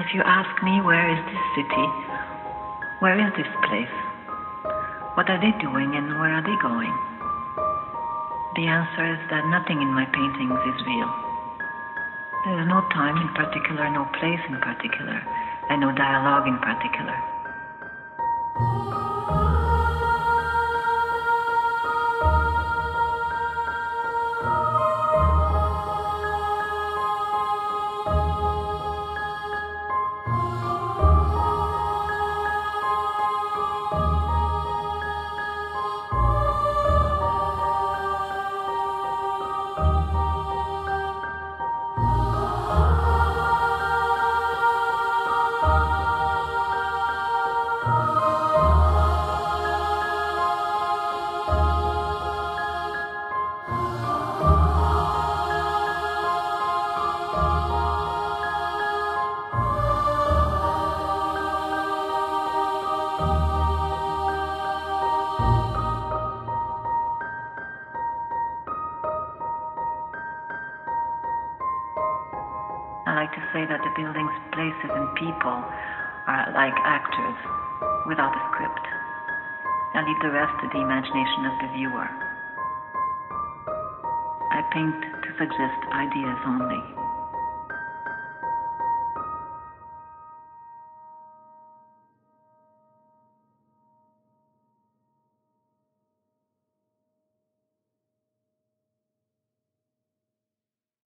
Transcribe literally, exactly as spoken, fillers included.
if you ask me, where is this city? Where is this place? What are they doing and where are they going? The answer is that nothing in my paintings is real. There is no time in particular, no place in particular, and no dialogue in particular. I like to say that the buildings, places, and people are like actors without a script. I leave the rest to the imagination of the viewer. I paint to suggest ideas only.